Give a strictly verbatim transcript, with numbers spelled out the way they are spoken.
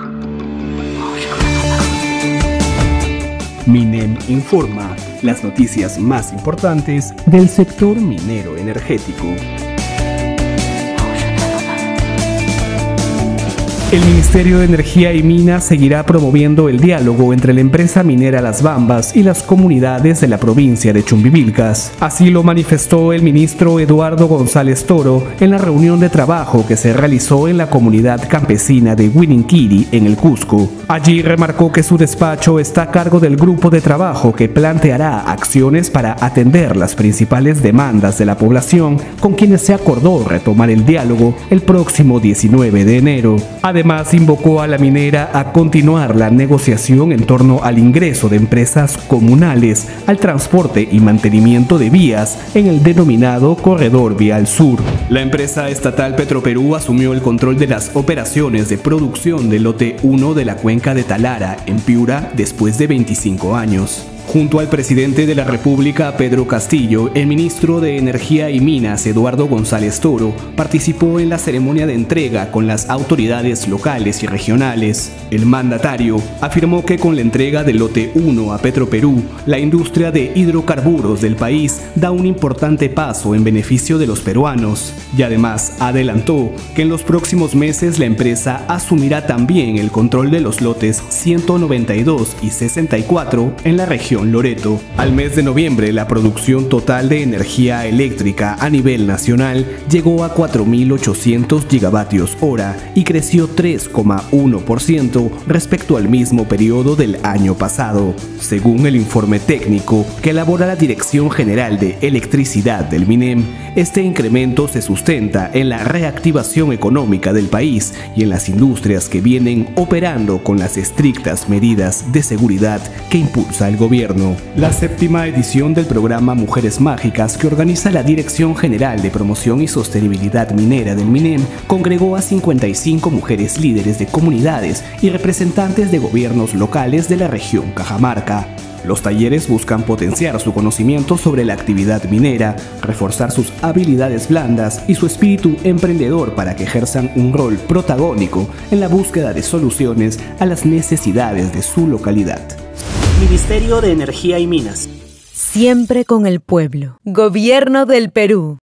MINEM informa las noticias más importantes del sector minero energético. El Ministerio de Energía y Minas seguirá promoviendo el diálogo entre la empresa minera Las Bambas y las comunidades de la provincia de Chumbivilcas. Así lo manifestó el ministro Eduardo González Toro en la reunión de trabajo que se realizó en la comunidad campesina de Huininquiri, en el Cusco. Allí remarcó que su despacho está a cargo del grupo de trabajo que planteará acciones para atender las principales demandas de la población, con quienes se acordó retomar el diálogo el próximo diecinueve de enero. Además, invocó a la minera a continuar la negociación en torno al ingreso de empresas comunales al transporte y mantenimiento de vías en el denominado Corredor Vial Sur. La empresa estatal Petroperú asumió el control de las operaciones de producción del lote uno de la cuenca de Talara, en Piura, después de veinticinco años. Junto al presidente de la República, Pedro Castillo, el ministro de Energía y Minas, Eduardo González Toro, participó en la ceremonia de entrega con las autoridades locales y regionales. El mandatario afirmó que con la entrega del lote uno a Petroperú, la industria de hidrocarburos del país da un importante paso en beneficio de los peruanos, y además adelantó que en los próximos meses la empresa asumirá también el control de los lotes ciento noventa y dos y sesenta y cuatro en la región Loreto. Al mes de noviembre, la producción total de energía eléctrica a nivel nacional llegó a cuatro mil ochocientos gigavatios hora y creció tres coma uno por ciento respecto al mismo periodo del año pasado, según el informe técnico que elabora la Dirección General de Electricidad del MINEM. Este incremento se sustenta en la reactivación económica del país y en las industrias que vienen operando con las estrictas medidas de seguridad que impulsa el gobierno. La séptima edición del programa Mujeres Mágicas, que organiza la Dirección General de Promoción y Sostenibilidad Minera del MINEM, congregó a cincuenta y cinco mujeres líderes de comunidades y representantes de gobiernos locales de la región Cajamarca. Los talleres buscan potenciar su conocimiento sobre la actividad minera, reforzar sus habilidades blandas y su espíritu emprendedor para que ejerzan un rol protagónico en la búsqueda de soluciones a las necesidades de su localidad. Ministerio de Energía y Minas. Siempre con el pueblo. Gobierno del Perú.